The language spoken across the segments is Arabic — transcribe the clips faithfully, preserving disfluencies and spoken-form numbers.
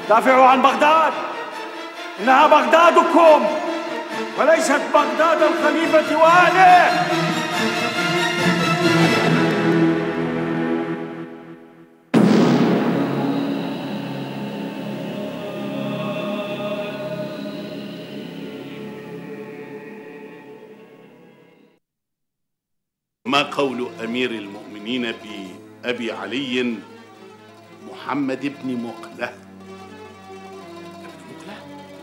دافعوا عن بغداد، إنها بغدادكم وليست بغداد الخليفة وأهله. ما قول أمير المؤمنين بأبي علي محمد بن مقلة؟ ابن مقلة؟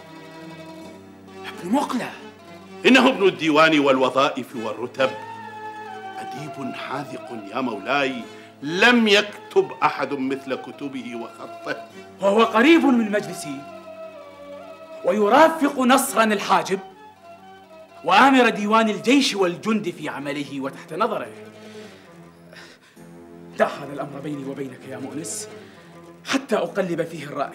ابن مقلة؟ إنه ابن الديوان والوظائف والرتب، أديب حاذق يا مولاي، لم يكتب أحد مثل كتبه وخطه. وهو قريب من مجلسي ويرافق نصرا الحاجب وآمر ديوان الجيش والجند في عمله وتحت نظره. دع هذا الأمر بيني وبينك يا مؤنس حتى أقلب فيه الرأي.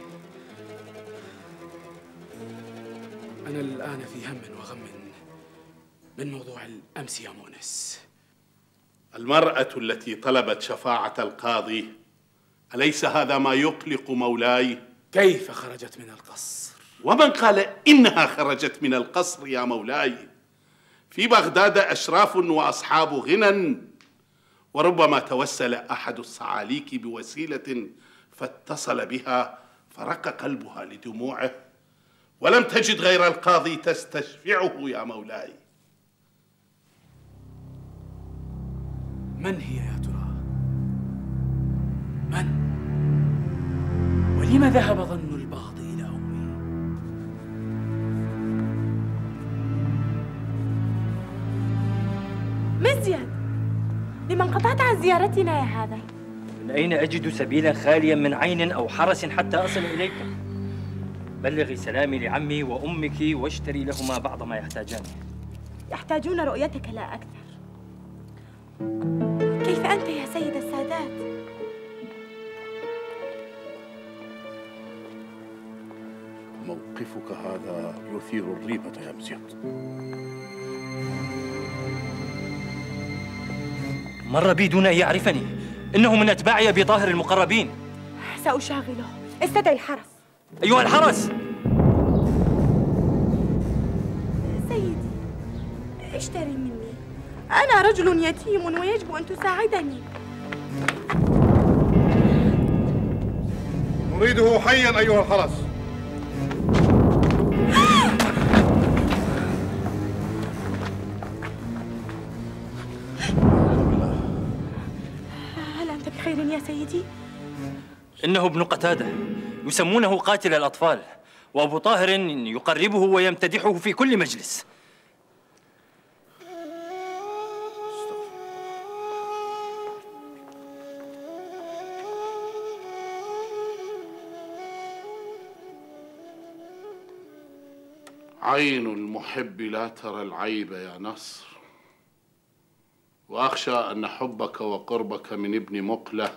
أنا الآن في هم وغم من موضوع الأمس يا مؤنس. المرأة التي طلبت شفاعة القاضي، أليس هذا ما يقلق مولاي؟ كيف خرجت من القصر؟ ومن قال إنها خرجت من القصر يا مولاي؟ في بغداد أشراف وأصحاب غنى، وربما توسل أحد الصعاليك بوسيلة فاتصل بها فرق قلبها لدموعه، ولم تجد غير القاضي تستشفعه يا مولاي. من هي يا ترى؟ من؟ ولم ذهب ظن البعض إلى أمي؟ مزيد، لما انقطعت عن زيارتنا يا هذا؟ من أين أجد سبيلا خاليا من عين أو حرس حتى أصل إليكم؟ بلغي سلامي لعمي وأمك واشتري لهما بعض ما يحتاجانه. يحتاجون رؤيتك لا أكثر. كيف أنت يا سيد السادات؟ موقفك هذا يثير الريبة يا مزيد. مر بي دون أن يعرفني، إنه من أتباع أبي طاهر المقربين. سأشاغله، استدعي الحرس. أيها الحرس! سيدي، اشتري مني، أنا رجل يتيم ويجب أن تساعدني. نريده حيا أيها الحرس. هل أنت بخير يا سيدي؟ إنه ابن قتادة، يسمونه قاتل الأطفال، وأبو طاهر يقربه ويمتدحه في كل مجلس. عين المحب لا ترى العيب يا نصر، وأخشى أن حبك وقربك من ابن مقلة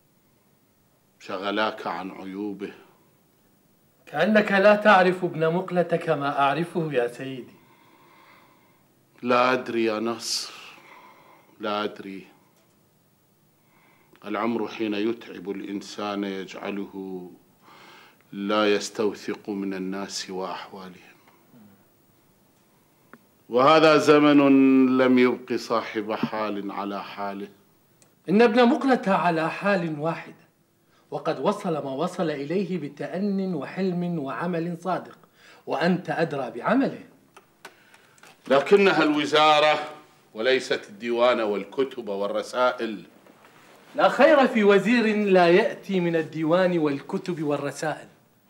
شغلاك عن عيوبه. كأنك لا تعرف ابن مقلة كما أعرفه يا سيدي. لا أدري يا نصر، لا أدري. العمر حين يتعب الإنسان يجعله لا يستوثق من الناس وأحوالهم، وهذا زمن لم يبق صاحب حال على حاله. إن ابن مقلة على حال واحدة، وقد وصل ما وصل إليه بتأن وحلم وعمل صادق، وأنت أدرى بعمله. لكنها الوزارة وليست الديوان والكتب والرسائل. لا خير في وزير لا يأتي من الديوان والكتب والرسائل.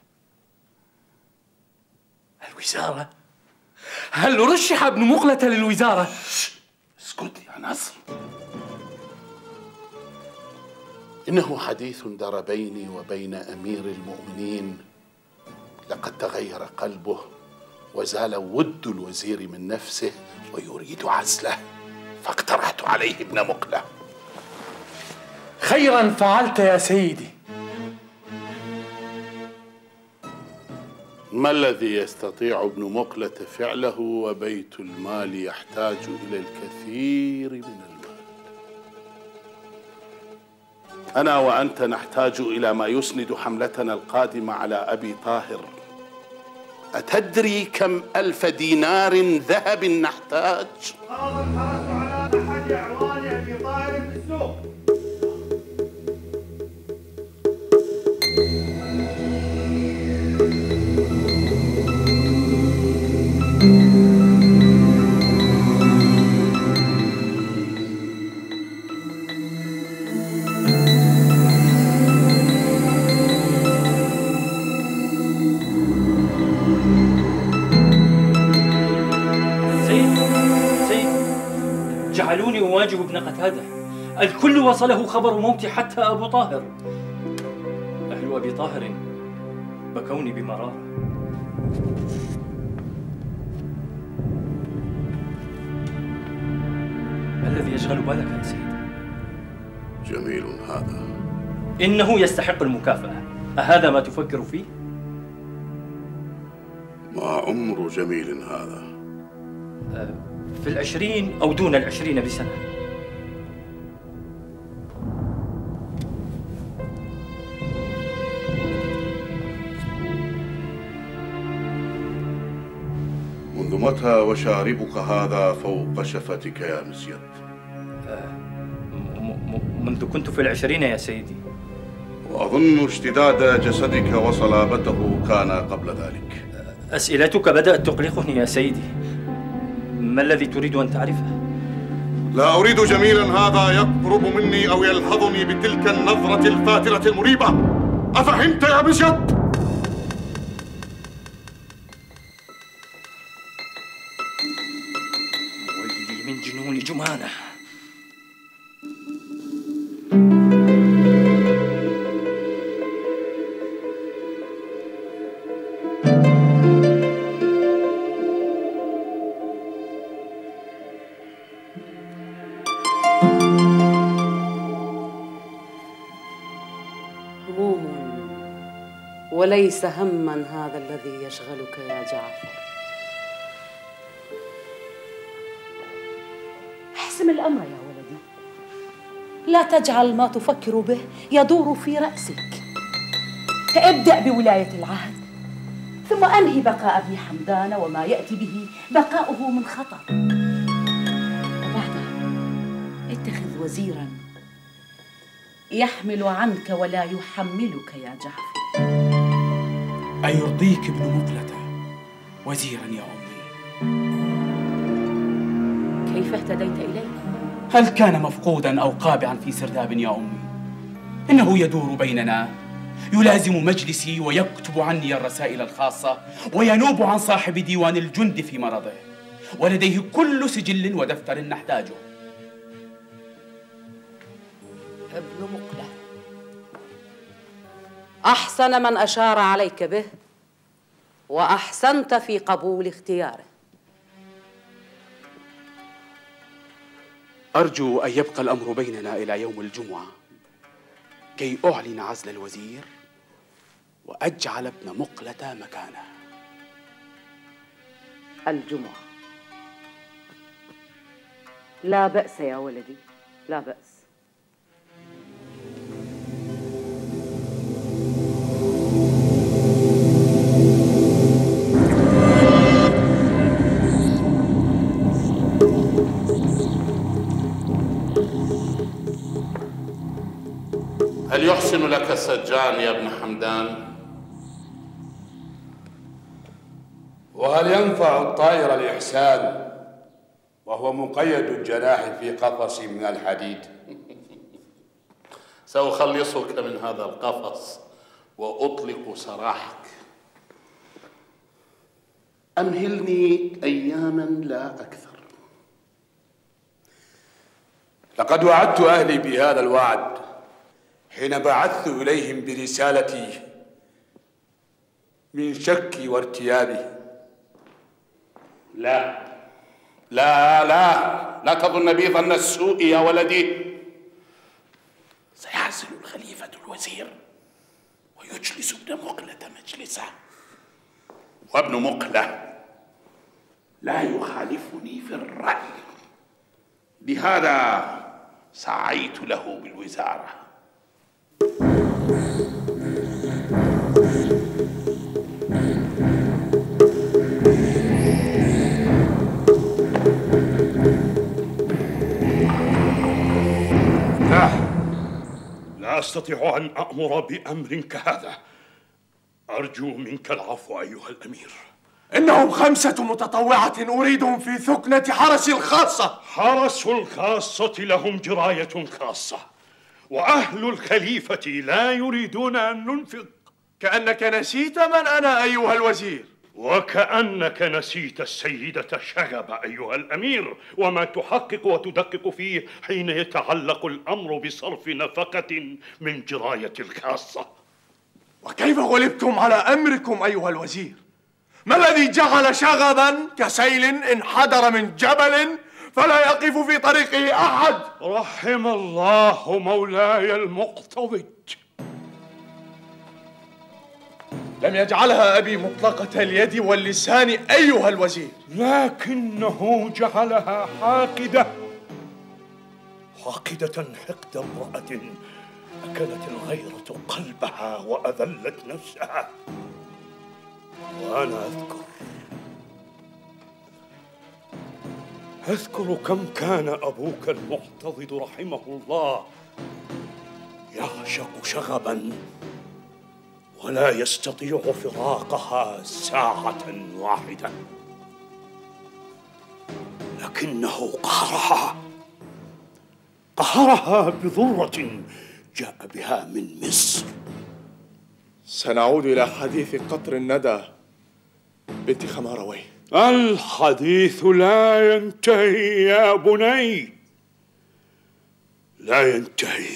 الوزارة؟ هل رشح ابن مقلة للوزارة؟ اسكت يا نصر، إنه حديث دار بيني وبين أمير المؤمنين. لقد تغير قلبه وزال ود الوزير من نفسه ويريد عزله، فاقترحت عليه ابن مقلة. خيرا فعلت يا سيدي. ما الذي يستطيع ابن مقلة فعله وبيت المال يحتاج إلى الكثير من المال؟ أنا وأنت نحتاج إلى ما يسند حملتنا القادمة على أبي طاهر. أتدري كم ألف دينار ذهب نحتاج؟ قام الحرس على أحد أعوان أبي طاهر في السوق. جعلوني أواجه ابن قتادة. الكل وصله خبر موتي حتى أبو طاهر. أهل أبي طاهر بكوني بمرارة. ما الذي يشغل بالك يا سيدي؟ جميل هذا. إنه يستحق المكافأة. أهذا ما تفكر فيه؟ ما عمر جميل هذا؟ أه في العشرين أو دون العشرين بسنة. منذ متى وشاربك هذا فوق شفتك يا مسيد؟ أه منذ كنت في العشرين يا سيدي. وأظن اشتداد جسدك وصلابته كان قبل ذلك. أسئلتك بدأت تقلقني يا سيدي. ما الذي تريد أن تعرفه؟ لا أريد جميلا هذا يقرب مني أو يلحظني بتلك النظرة الفاترة المريبة. أفهمت يا مسيد؟ ويلي من جنون جمانة. وليس هماً هذا الذي يشغلك يا جعفر. احسم الأمر يا ولدي. لا تجعل ما تفكر به يدور في رأسك. ابدأ بولاية العهد، ثم أنهي بقاء ابن حمدان وما يأتي به بقاؤه من خطر، وبعدها اتخذ وزيراً يحمل عنك ولا يحملك يا جعفر. أيرضيك ابن مقلة وزيرا يا أمي؟ كيف اهتديت إليه؟ هل كان مفقودا أو قابعا في سرداب يا أمي؟ إنه يدور بيننا، يلازم مجلسي ويكتب عني الرسائل الخاصة، وينوب عن صاحب ديوان الجند في مرضه، ولديه كل سجل ودفتر نحتاجه. ابن مقلة أحسن من أشار عليك به، وأحسنت في قبول اختياره. أرجو أن يبقى الأمر بيننا إلى يوم الجمعة كي أعلن عزل الوزير وأجعل ابن مقلة مكانه. الجمعة لا بأس يا ولدي، لا بأس. هل يحسن لك السجان يا ابن حمدان؟ وهل ينفع الطائر الإحسان وهو مقيد الجناح في قفص من الحديد؟ سأخلصك من هذا القفص وأطلق سراحك. أمهلني أياما لا أكثر. لقد وعدت أهلي بهذا الوعد حين بعثت إليهم برسالتي من شكي وارتيابي. لا لا لا لا تظن بي ظن السوء يا ولدي. سيعزل الخليفة الوزير ويجلس ابن مقلة مجلسه، وابن مقلة لا يخالفني في الرأي، لهذا سعيت له بالوزارة. أستطيع أن أأمر بأمر كهذا. أرجو منك العفو أيها الأمير. إنهم خمسة متطوعة أريدهم في ثكنة حرس الخاصة. حرس الخاصة لهم جراية خاصة، وأهل الخليفة لا يريدون أن ننفق. كأنك نسيت من أنا أيها الوزير. وكأنك نسيت السيدة شغب أيها الأمير، وما تحقق وتدقق فيه حين يتعلق الأمر بصرف نفقة من جراية الخاصة. وكيف غلبتم على أمركم أيها الوزير؟ ما الذي جعل شغبا كسيل انحدر من جبل فلا يقف في طريقه أحد؟ رحم الله مولاي المقتضد. لم يجعلها أبي مطلقة اليد واللسان أيها الوزير، لكنه جعلها حاقدة حاقدة حقد امرأة أكلت الغيرة قلبها وأذلت نفسها. وأنا أذكر أذكر كم كان أبوك المحتضد رحمه الله يعشق شغبا ولا يستطيع فراقها ساعة واحدة، لكنه قهرها قهرها بضرة جاء بها من مصر. سنعود إلى حديث قطر الندى بنت خماروي. الحديث لا ينتهي يا بني، لا ينتهي،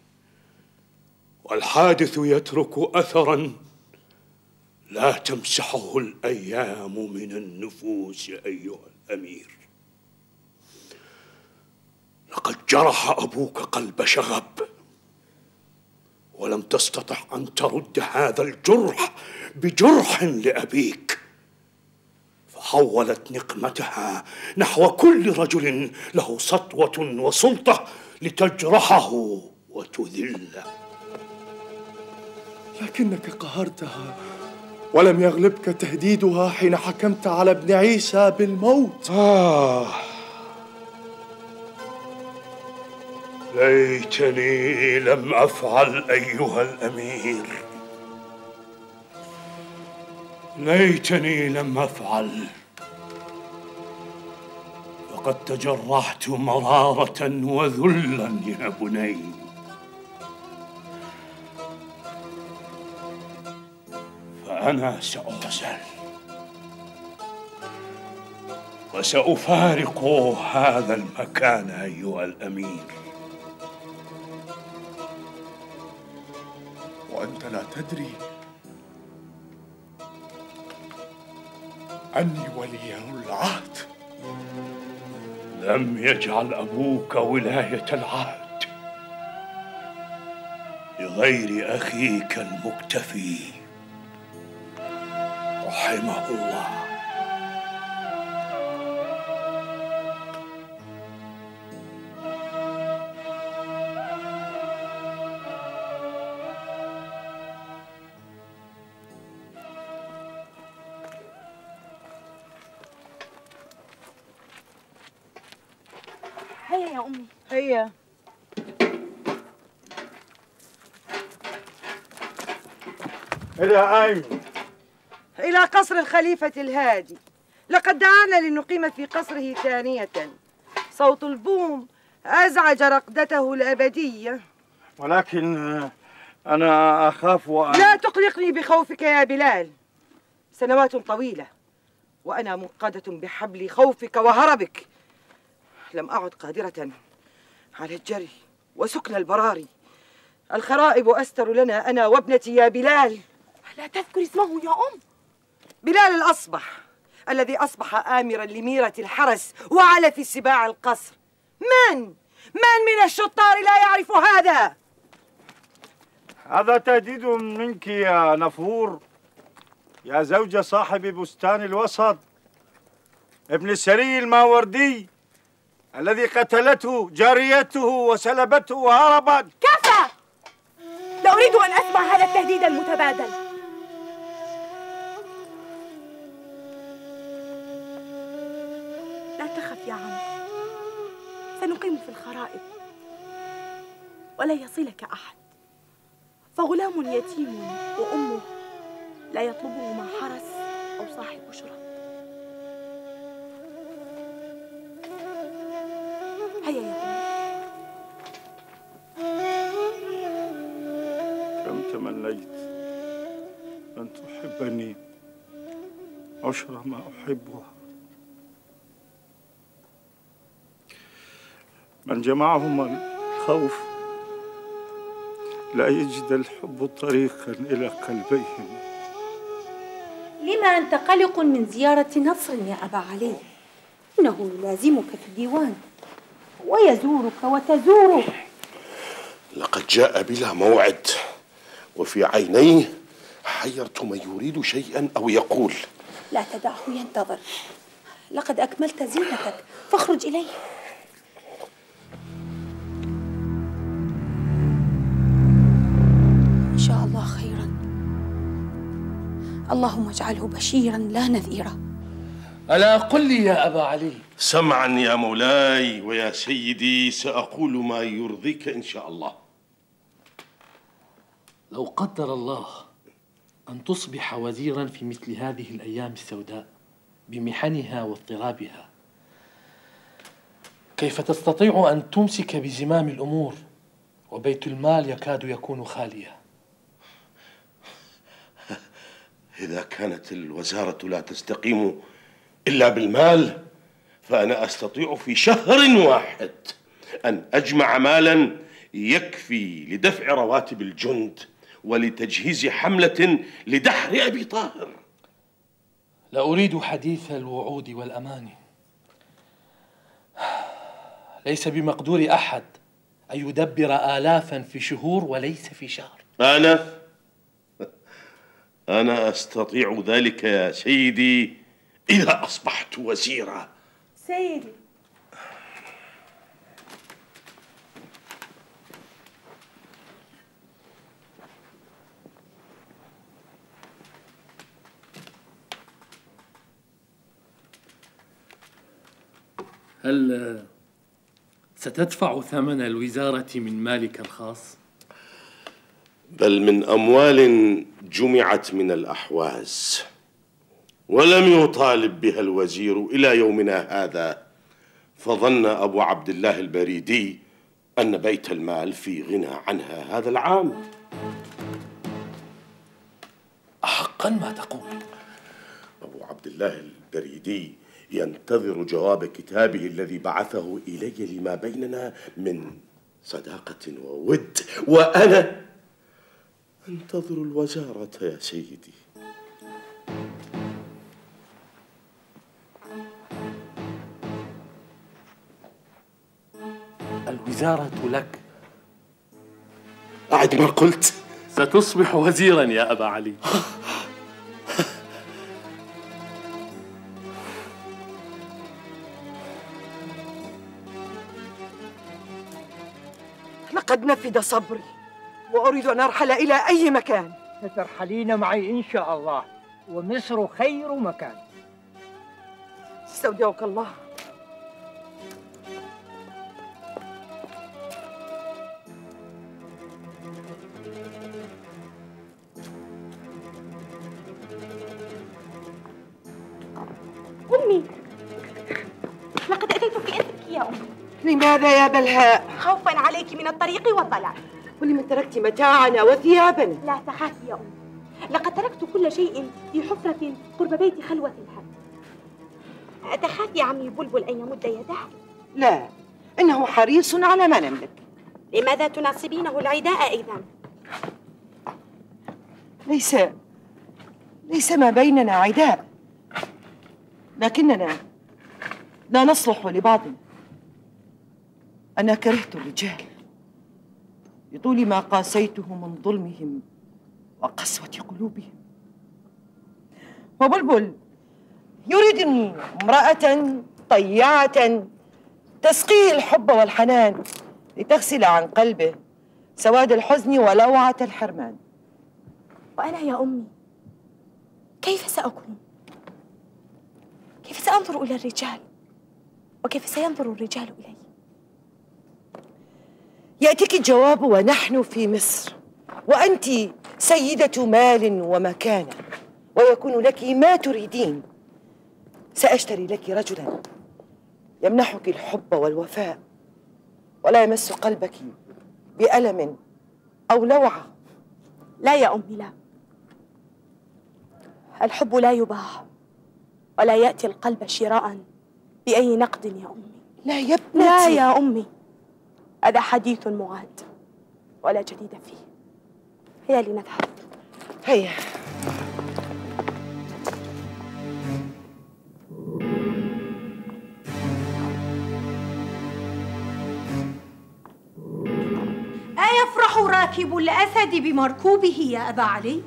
والحادث يترك أثرا لا تمسحه الأيام من النفوس أيها الأمير. لقد جرح أبوك قلب شغب، ولم تستطع أن ترد هذا الجرح بجرح لأبيك، فحولت نقمتها نحو كل رجل له سطوة وسلطة لتجرحه وتذله. لكنك قهرتها ولم يغلبك تهديدها حين حكمت على ابن عيسى بالموت. آه ليتني لم أفعل أيها الأمير، ليتني لم أفعل، فقد تجرحت مرارة وذلا يا بني. فأنا سأعزل وسأفارق هذا المكان أيها الأمير. وأنت لا تدري أني ولي العهد. لم يجعل أبوك ولاية العهد لغير أخيك المكتفي رحمه الله. هيا يا أمي. هيا. إلى أين؟ إلى قصر الخليفة الهادي. لقد دعانا لنقيم في قصره ثانية. صوت البوم أزعج رقدته الأبدية. ولكن أنا أخاف وأن... لا تقلقني بخوفك يا بلال. سنوات طويلة وأنا منقادة بحبل خوفك وهربك. لم أعد قادرة على الجري وسكن البراري. الخرائب أستر لنا أنا وابنتي يا بلال. لا تذكر اسمه يا أم. بلال الأصبح الذي أصبح آمرا لميرة الحرس وعلى في سباع القصر. من؟ من من الشطار لا يعرف هذا؟ هذا تهديد منك يا نفور، يا زوج صاحب بستان الوسط، ابن السري الماوردي الذي قتلته جاريته وسلبته وهربت. كفى! لا أريد أن أسمع هذا التهديد المتبادل. لا تخف يا عم، سنقيم في الخرائب ولا يصلك أحد. فغلام يتيم وأمه لا يطلبه مع حرس أو صاحب شرط. هيا يا أمي. كم تمنيت أن تحبني عشر ما أحبها. من جمعهما الخوف لا يجد الحب طريقا إلى قلبيهما. لما أنت قلق من زيارة نصر يا أبا علي؟ إنه يلازمك في الديوان ويزورك وتزوره. لقد جاء بلا موعد، وفي عينيه حيرت من يريد شيئا أو يقول. لا تدعه ينتظر، لقد أكملت زينتك فاخرج إليه. إن شاء الله خيرا، اللهم اجعله بشيرا لا نذيرا. ألا قل لي يا أبا علي. سمعا يا مولاي ويا سيدي، سأقول ما يرضيك إن شاء الله. لو قدر الله أن تصبح وزيرا في مثل هذه الأيام السوداء بمحنها واضطرابها، كيف تستطيع أن تمسك بزمام الأمور وبيت المال يكاد يكون خاليا؟ إذا كانت الوزارة لا تستقيم إلا بالمال، فأنا أستطيع في شهر واحد أن أجمع مالا يكفي لدفع رواتب الجند ولتجهيز حملة لدحر أبي طاهر. لا أريد حديث الوعود والأماني. ليس بمقدور أحد أن يدبر آلافا في شهور وليس في شهر. أنا أنا أستطيع ذلك يا سيدي إذا أصبحت وزيرا. سيدي، هل ستدفع ثمن الوزارة من مالك الخاص؟ بل من أموال جمعت من الأحواز ولم يطالب بها الوزير إلى يومنا هذا، فظن أبو عبد الله البريدي أن بيت المال في غنى عنها هذا العام. أحقا ما تقول؟ أبو عبد الله البريدي ينتظر جواب كتابه الذي بعثه إلي لما بيننا من صداقة وود، وأنا أنتظر الوزارة يا سيدي. الوزارة لك. أعد ما قلت. ستصبح وزيرا يا أبا علي. لقد نفد صبري وأريد أن أرحل إلى أي مكان. سترحلين معي إن شاء الله، ومصر خير مكان. استودعك الله. أمي، لقد أتيت في إذنك يا أمي. لماذا يا بلهاء؟ خوفا عليك من الطريق والضلال. ولم تركت متاعنا وثيابنا؟ لا تخافي يا أمي، لقد تركت كل شيء في حفرة قرب بيت خلوة الحد. أتخافي عمي بلبل أن يمد يده؟ لا، إنه حريص على ما نملك. لماذا تناصبينه العداء إذن؟ ليس ليس ما بيننا عداء، لكننا لا نصلح لبعضنا. أنا كرهت الرجال بطول ما قاسيته من ظلمهم وقسوة قلوبهم، وبلبل يريدني امرأة طيعة تسقيه الحب والحنان لتغسل عن قلبه سواد الحزن ولوعة الحرمان. وأنا يا أمي كيف سأكون؟ كيف سأنظر إلى الرجال؟ وكيف سينظر الرجال إلي؟ يأتيك الجواب ونحن في مصر، وأنت سيدة مال ومكانة، ويكون لك ما تريدين. سأشتري لك رجلا يمنحك الحب والوفاء، ولا يمس قلبك بألم أو لوعة. لا يا أمي، لا. الحب لا يباع، ولا يأتي القلب شراء بأي نقد يا أمي. لا يا ابنتي. لا يا أمي، هذا حديث معاد ولا جديد فيه. هيا لنذهب. هيا. أيفرح راكب الأسد بمركوبه يا أبا علي؟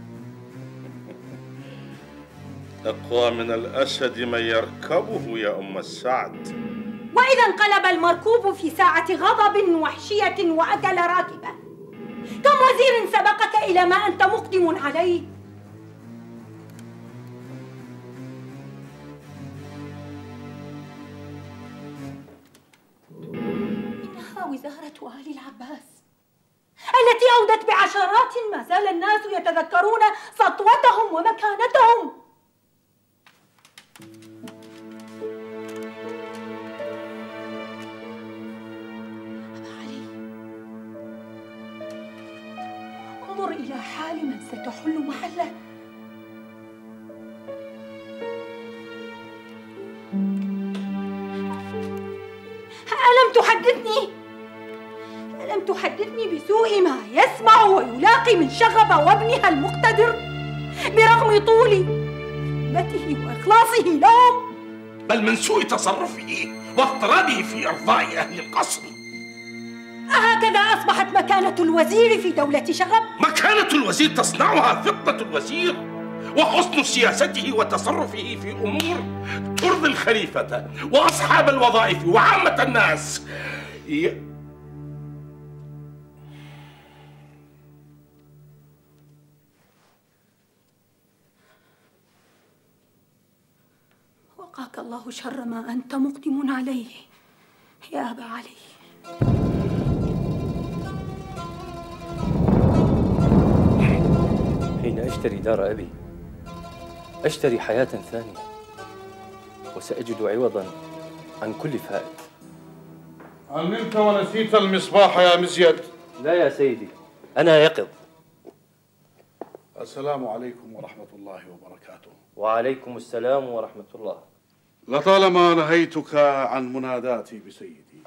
أقوى من الأسد من يركبه يا أم السعد. وإذا انقلب المركوب في ساعة غضب وحشية وأكل راكبه، كم وزير سبقك إلى ما أنت مقدم عليه؟ إنها وزارة آل العباس التي أودت بعشرات ما زال الناس يتذكرون سطوتهم ومكانتهم. أبا علي، انظر إلى حال من ستحل محله. ألم تحدثني ألم تحدثني بسوء ما يسمع ويلاقي من شغب وابنها المقتدر برغم طول همته وإخلاصه لهم؟ بل من سوء تصرفه واضطرابه في إرضاء أهل القصر. أهكذا أصبحت مكانة الوزير في دولة شغب؟ مكانة الوزير تصنعها فطنة الوزير وحسن سياسته وتصرفه في أمور ترضي الخليفة وأصحاب الوظائف وعامة الناس. ي... وقاك الله شر ما أنت مقدم عليه يا أبا علي. حين أشتري دار أبي أشتري حياة ثانية، وسأجد عوضا عن كل فائت. هل نمت ونسيت المصباح يا مزيد؟ لا يا سيدي، أنا يقظ. السلام عليكم ورحمة الله وبركاته. وعليكم السلام ورحمة الله. لطالما نهيتك عن مناداتي بسيدي.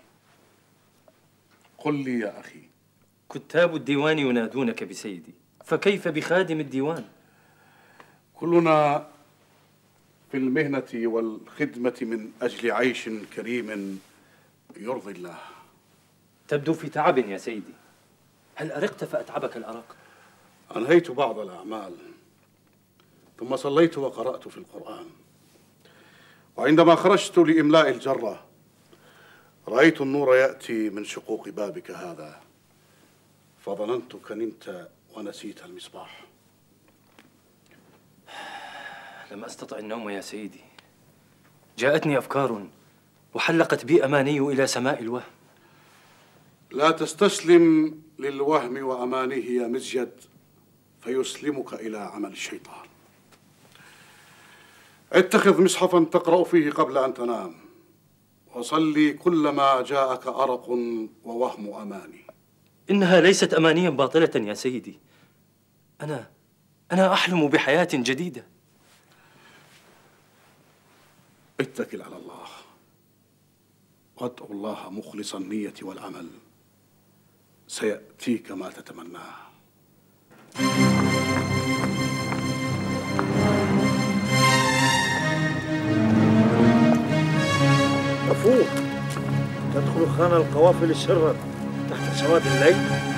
قل لي يا أخي، كتاب الديوان ينادونك بسيدي، فكيف بخادم الديوان؟ كلنا في المهنة والخدمة من أجل عيش كريم يرضي الله. تبدو في تعب يا سيدي، هل أرقت فأتعبك الأرق؟ أنهيت بعض الأعمال، ثم صليت وقرأت في القرآن، وعندما خرجت لإملاء الجرة رأيت النور يأتي من شقوق بابك هذا، فظننتك نمت ونسيت المصباح. لم أستطع النوم يا سيدي، جاءتني أفكار وحلقت بي أماني إلى سماء الوهم. لا تستسلم للوهم وأمانيه يا مزيد، فيسلمك إلى عمل الشيطان. اتخذ مصحفا تقرأ فيه قبل أن تنام، وصلي كلما جاءك أرق ووهم أماني. إنها ليست أمانيا باطلة يا سيدي، أنا أنا أحلم بحياة جديدة. اتكل على الله وادعو الله مخلص النية والعمل، سيأتيك ما تتمناه. أفوق تدخل خان القوافل سرا تحت سواد الليل.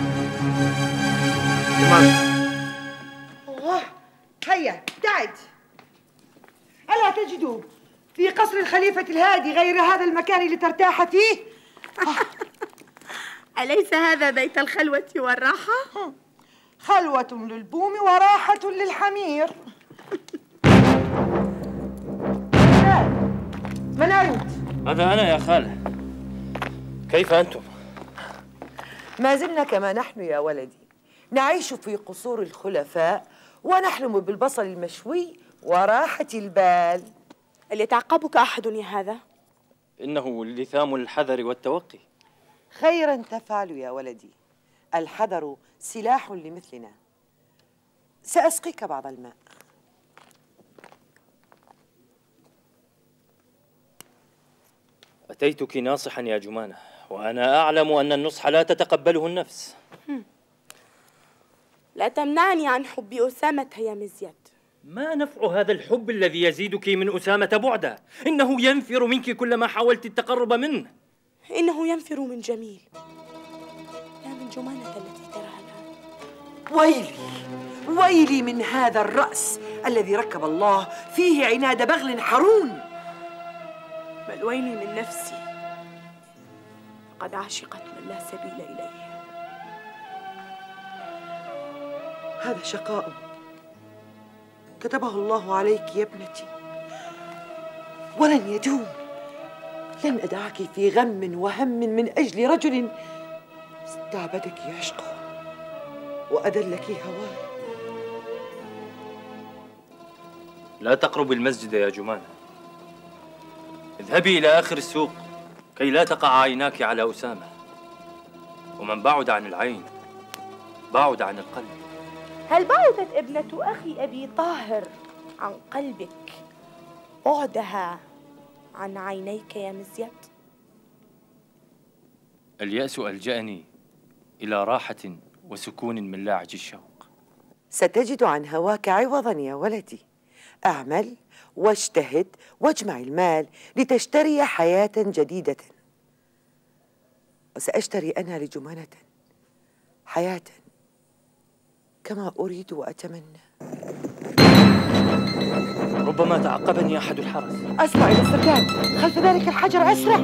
لماذا؟ الله، هيا ابتعد. ألا تجد في قصر الخليفة الهادي غير هذا المكان لترتاح فيه؟ أليس هذا بيت الخلوة والراحة؟ خلوة للبوم وراحة للحمير. من أنت؟ هذا أنا يا خالة. كيف أنتم؟ ما زلنا كما نحن يا ولدي، نعيش في قصور الخلفاء ونحلم بالبصل المشوي وراحة البال. اللي يتعقبك أحد يا هذا؟ إنه لثام الحذر والتوقي. خيرا تفعل يا ولدي، الحذر سلاح لمثلنا. سأسقيك بعض الماء. أتيتك ناصحا يا جمانة، وأنا أعلم أن النصح لا تتقبله النفس. لا تمنعني عن حب أسامة يا مزيد. ما نفع هذا الحب الذي يزيدك من أسامة بعدا؟ إنه ينفر منك كلما حاولت التقرب منه. إنه ينفر من جميل، لا من جمانة التي تراها الآن. ويلي ويلي من هذا الرأس الذي ركب الله فيه عناد بغل حرون. بل ويلي من نفسي، قد عشقت من لا سبيل إليه. هذا شقاء كتبه الله عليك يا ابنتي، ولن يدوم. لن أدعك في غم وهم من أجل رجل استعبدك عشقه وأذلك هواه. لا تقرب المسجد يا جمانة، اذهبي إلى آخر السوق كي لا تقع عيناك على أسامة، ومن بعد عن العين بعد عن القلب. هل بعدت ابنة أخي أبي طاهر عن قلبك بعدها عن عينيك يا مزيد؟ اليأس ألجأني إلى راحة وسكون من لاعج الشوق. ستجد عن هواك عوضا يا ولدي. أعمل واجتهد واجمع المال لتشتري حياة جديدة، وسأشتري أنا لجمانة حياة كما أريد وأتمنى. ربما تعقبني أحد الحرس. أسمع إلى السرداب خلف ذلك الحجر، أسرع.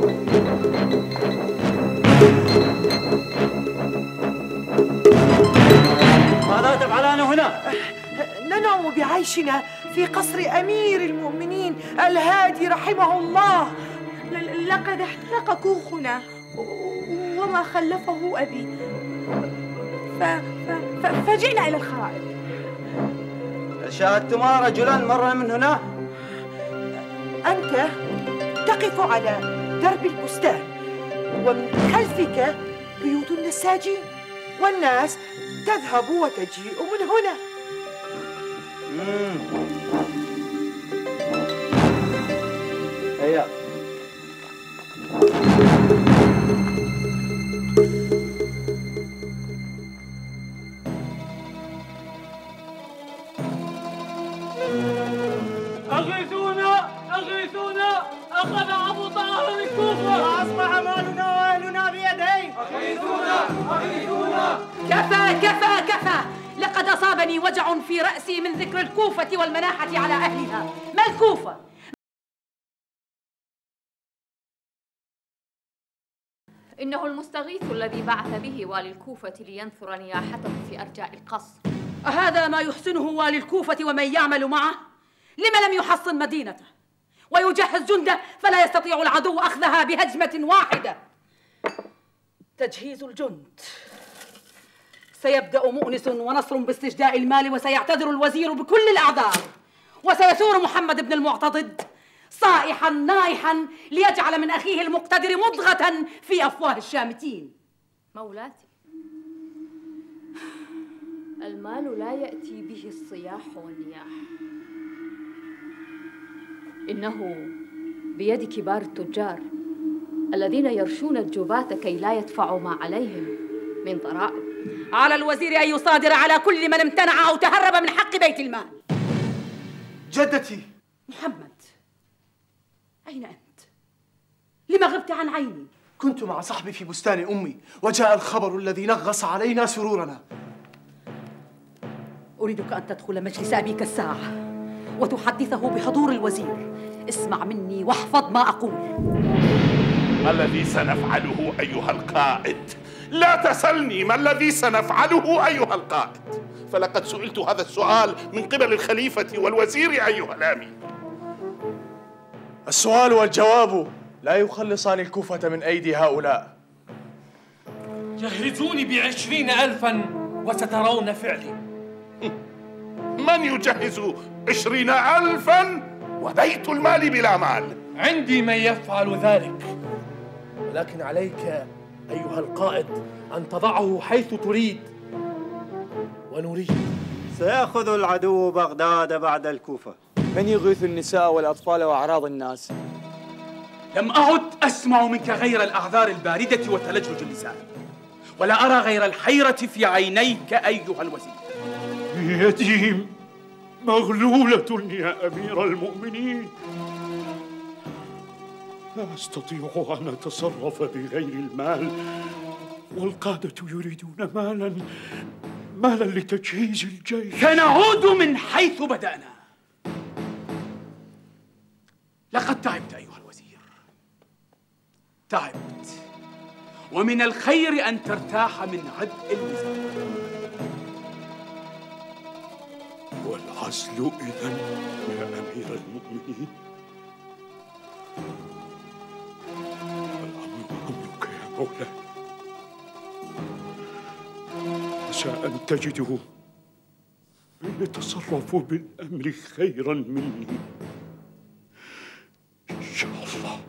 ماذا تفعلان هنا؟ ننعم بعيشنا في قصر أمير المؤمنين الهادي رحمه الله. لقد احترق كوخنا وما خلفه أبي، ف... ف... فجئنا إلى الخرائط. شاهدتما رجلا مر من هنا؟ أنت تقف على درب البستان، ومن خلفك بيوت النساجين، والناس تذهب وتجيء من هنا. مم. هيا. أغيثونا أغيثونا، أخذ أبو طاهر الكوفة وأصبح مالنا وأهلنا بيديه. أغيثونا أغيثونا. كفى كفى كفى، لقد أصابني وجع في رأسي من ذكر الكوفة والمناحة على أهلها. ما الكوفة؟ إنه المستغيث الذي بعث به والي الكوفة لينثر نياحته في أرجاء القصر. أهذا ما يحسنه والي الكوفة ومن يعمل معه؟ لما لم يحصن مدينته ويجهز جنده فلا يستطيع العدو أخذها بهجمة واحدة؟ تجهيز الجند. سيبدأ مؤنس ونصر باستجداء المال، وسيعتذر الوزير بكل الأعذار، وسيثور محمد بن المعتضد صائحا نائحا ليجعل من أخيه المقتدر مضغة في أفواه الشامتين. مولاتي، المال لا يأتي به الصياح والنياح، إنه بيد كبار التجار الذين يرشون الجباة كي لا يدفعوا ما عليهم من ضرائب. على الوزير أن يصادر على كل من امتنع أو تهرب من حق بيت المال. جدتي. محمد، أين أنت؟ لما غبت عن عيني؟ كنت مع صحبي في بستان أمي، وجاء الخبر الذي نغص علينا سرورنا. أريدك أن تدخل مجلس أبيك الساعة وتحدثه بحضور الوزير. اسمع مني واحفظ ما أقول. ما الذي سنفعله أيها القائد؟ لا تسألني ما الذي سنفعله أيها القائد، فلقد سئلت هذا السؤال من قبل الخليفة والوزير أيها الأمير. السؤال والجواب لا يخلصان الكوفة من أيدي هؤلاء. جهزوني بعشرين ألفا وسترون فعلي. من يجهز عشرين ألفا وبيت المال بلا مال؟ عندي من يفعل ذلك، ولكن عليك أيها القائد أن تضعه حيث تريد ونريد. سيأخذ العدو بغداد بعد الكوفة. من يغيث النساء والأطفال وأعراض الناس؟ لم أعد أسمع منك غير الأعذار الباردة وتلجلج اللسان، ولا أرى غير الحيرة في عينيك أيها الوزير. يدي مغلولة يا أمير المؤمنين، لا أستطيع أن أتصرف بغير المال، والقادة يريدون مالا مالا لتجهيز الجيش. سنعود من حيث بدأنا. لقد تعبت أيها الوزير، تعبت، ومن الخير أن ترتاح من عبء الوزارة. والعزل إذن يا أمير المؤمنين؟ الأمر أمرك يا مولاي، عسى أن تجدوا من يتصرف بالأمر خيرا مني إن شاء الله.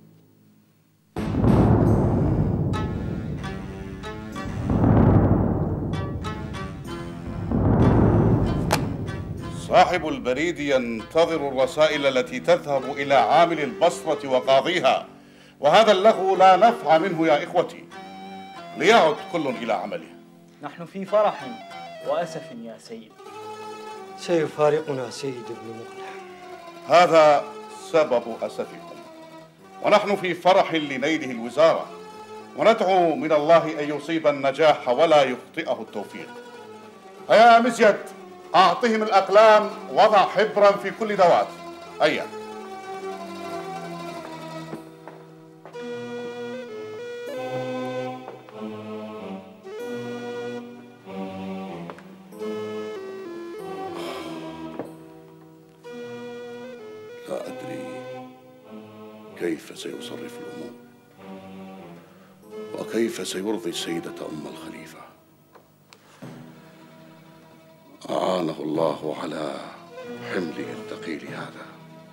صاحب البريد ينتظر الرسائل التي تذهب إلى عامل البصرة وقاضيها، وهذا اللغو لا نفع منه يا إخوتي. ليعد كل إلى عمله. نحن في فرح وأسف يا سيد. سيفارقنا سيد ابن مقلع. هذا سبب أسفكم، ونحن في فرح لنيله الوزارة، وندعو من الله أن يصيب النجاح ولا يخطئه التوفيق. هيا مزيد، أعطهم الأقلام، وضع حبرا في كل دوات. هيا. لا أدري كيف سيصرف الأمور، وكيف سيرضي السيدة أم الخليفة. أعانه الله على حمله الثقيل هذا.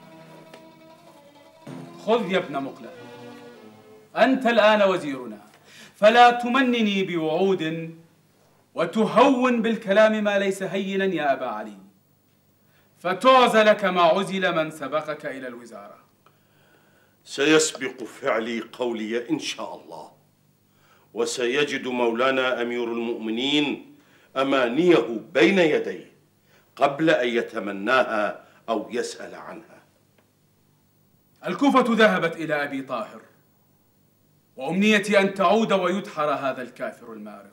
خذ يا ابن مقلع، أنت الآن وزيرنا، فلا تمنني بوعود وتهون بالكلام ما ليس هينا يا أبا علي، فتعزل كما عزل من سبقك إلى الوزارة. سيسبق فعلي قولي إن شاء الله، وسيجد مولانا أمير المؤمنين أمانيه بين يديه قبل أن يتمناها أو يسأل عنها. الكوفة ذهبت إلى أبي طاهر، وأمنيتي أن تعود ويدحر هذا الكافر المارق.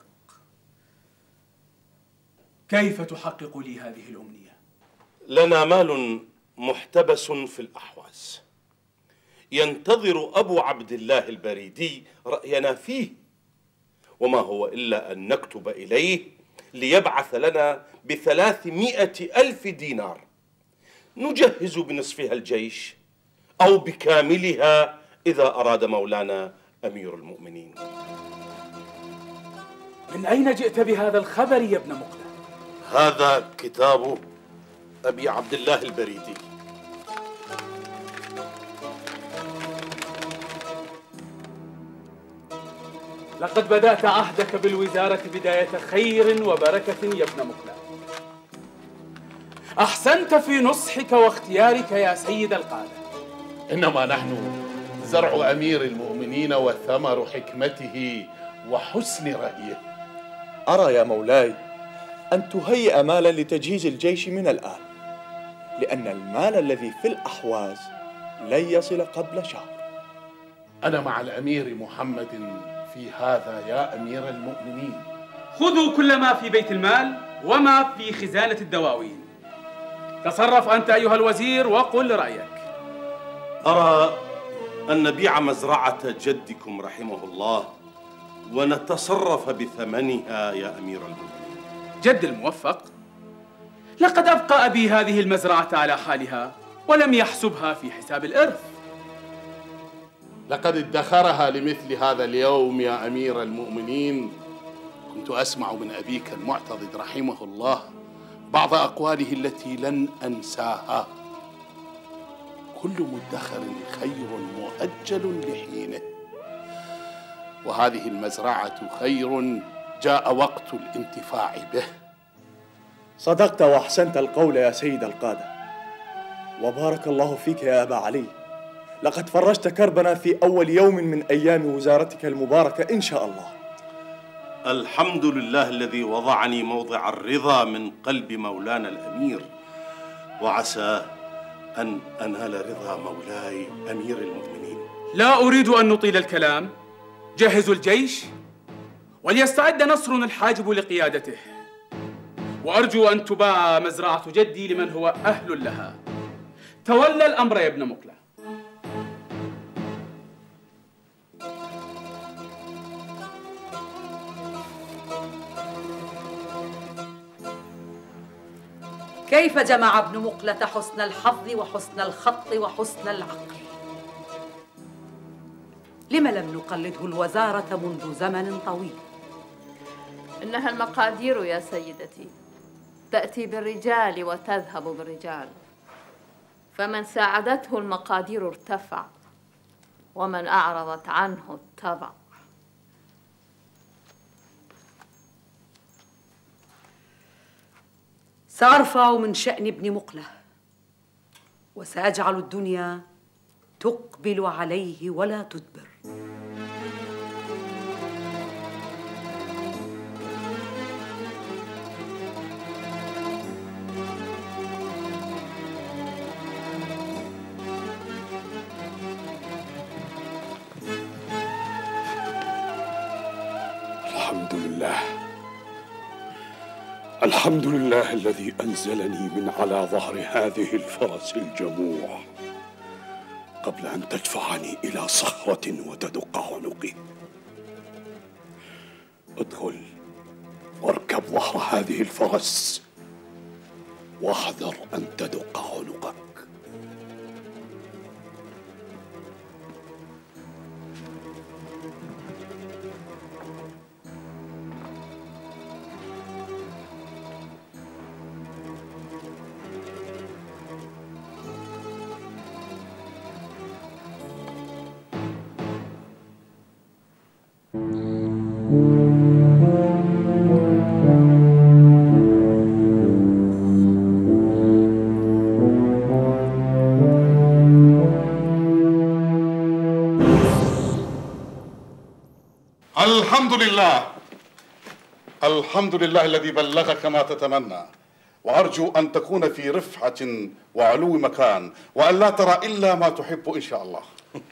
كيف تحقق لي هذه الأمنية؟ لنا مال محتبس في الأحواز، ينتظر أبو عبد الله البريدي رأينا فيه، وما هو إلا أن نكتب إليه ليبعث لنا بثلاثمائة ألف دينار، نجهز بنصفها الجيش أو بكاملها إذا أراد مولانا أمير المؤمنين. من أين جئت بهذا الخبر يا ابن مقلع؟ هذا كتاب أبي عبد الله البريدي. لقد بدأت عهدك بالوزارة بداية خير وبركة يا ابن مقلع. أحسنت في نصحك واختيارك يا سيد القادة. إنما نحن زرع أمير المؤمنين وثمر حكمته وحسن رأيه. أرى يا مولاي أن تهيئ مالا لتجهيز الجيش من الآن، لأن المال الذي في الأحواز لن يصل قبل شهر. أنا مع الأمير محمد في هذا يا أمير المؤمنين. خذوا كل ما في بيت المال وما في خزانة الدواوين. تصرف أنت أيها الوزير وقل رأيك. أرى أن نبيع مزرعة جدكم رحمه الله ونتصرف بثمنها يا أمير المؤمنين. جد الموفق، لقد أبقى أبي هذه المزرعة على حالها ولم يحسبها في حساب الإرث. لقد ادخرها لمثل هذا اليوم يا أمير المؤمنين، كنت أسمع من أبيك المعتضد رحمه الله بعض أقواله التي لن أنساها: كل مدخر خير مؤجل لحينه، وهذه المزرعة خير جاء وقت الانتفاع به. صدقت وأحسنت القول يا سيد القادة، وبارك الله فيك يا أبا علي. لقد فرجت كربنا في أول يوم من أيام وزارتك المباركة إن شاء الله. الحمد لله الذي وضعني موضع الرضا من قلب مولانا الأمير، وعسى أن أنال رضا مولاي أمير المؤمنين. لا أريد أن نطيل الكلام، جهزوا الجيش وليستعد نصرنا الحاجب لقيادته، وأرجو أن تباع مزرعة جدي لمن هو أهل لها. تولى الأمر يا ابن مقلة. كيف جمع ابن مقلة حسن الحظ وحسن الخط وحسن العقل؟ لم لم نقلده الوزارة منذ زمن طويل؟ إنها المقادير يا سيدتي، تأتي بالرجال وتذهب بالرجال، فمن ساعدته المقادير ارتفع، ومن أعرضت عنه اتبع. سأرفع من شأن ابن مقلة، وسأجعل الدنيا تقبل عليه ولا تدبر. الحمد لله، الحمد لله الذي أنزلني من على ظهر هذه الفرس الجموع قبل أن تدفعني إلى صخرة وتدق عنقي. ادخل واركب ظهر هذه الفرس واحذر أن تدق عنقك. الحمد لله، الحمد لله الذي بلغك ما تتمنى، وأرجو أن تكون في رفعة وعلو مكان، وأن لا ترى إلا ما تحب إن شاء الله.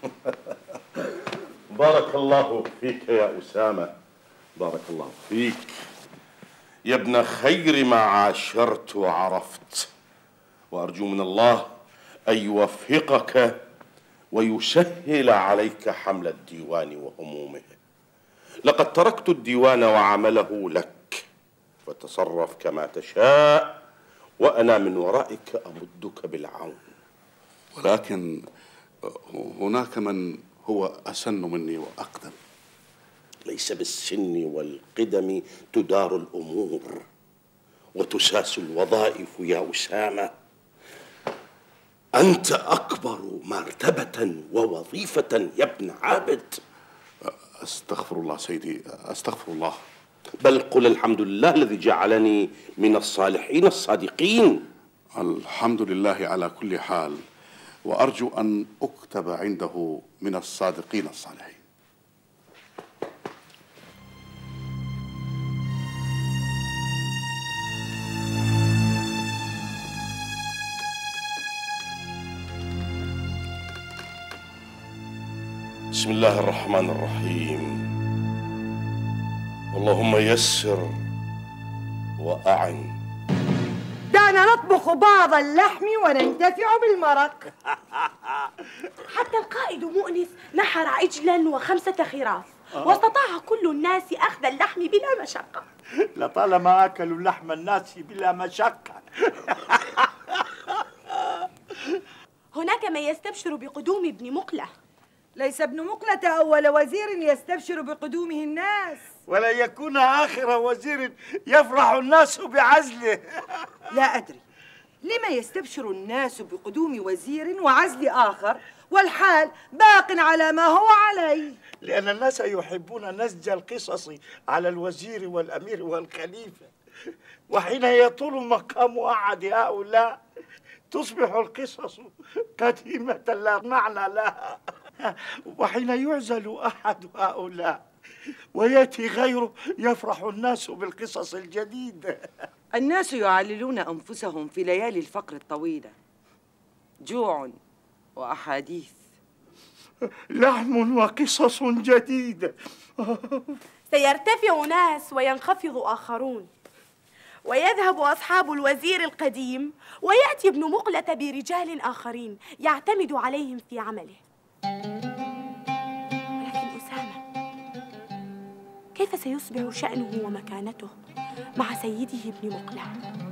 بارك الله فيك يا أسامة، بارك الله فيك يا ابن خير ما عاشرت وعرفت، وأرجو من الله أن يوفقك ويسهل عليك حمل الديوان وهمومه. لقد تركت الديوان وعمله لك، فتصرف كما تشاء، وأنا من ورائك أمدك بالعون. ولكن هناك من هو أسن مني وأقدم. ليس بالسن والقدم تدار الأمور وتساس الوظائف يا أسامة. أنت أكبر مرتبة ووظيفة يا ابن عابد. أستغفر الله سيدي، أستغفر الله. بل قل الحمد لله الذي جعلني من الصالحين الصادقين. الحمد لله على كل حال، وأرجو أن أكتب عنده من الصادقين الصالحين. بسم الله الرحمن الرحيم. اللهم يسر وأعن. دعنا نطبخ بعض اللحم وننتفع بالمرق. حتى القائد مؤنس نحر عجلا وخمسة خراف، واستطاع كل الناس أخذ اللحم بلا مشقة. لطالما أكلوا لحم الناس بلا مشقة. هناك من يستبشر بقدوم ابن مقلة. ليس ابن مقلة أول وزير يستبشر بقدومه الناس. ولا يكون آخر وزير يفرح الناس بعزله. لا أدري لما يستبشر الناس بقدوم وزير وعزل آخر والحال باق على ما هو عليه. لأن الناس يحبون نسج القصص على الوزير والأمير والخليفة، وحين يطول مقام أحد هؤلاء تصبح القصص قديمة لا معنى لها، وحين يعزل أحد هؤلاء ويأتي غيره يفرح الناس بالقصص الجديدة. الناس يعللون أنفسهم في ليالي الفقر الطويلة، جوع وأحاديث، لحم وقصص جديدة. سيرتفع ناس وينخفض آخرون، ويذهب أصحاب الوزير القديم ويأتي ابن مقلة برجال آخرين يعتمد عليهم في عمله. ولكن أسامة كيف سيصبح شأنه ومكانته مع سيده ابن مقلة؟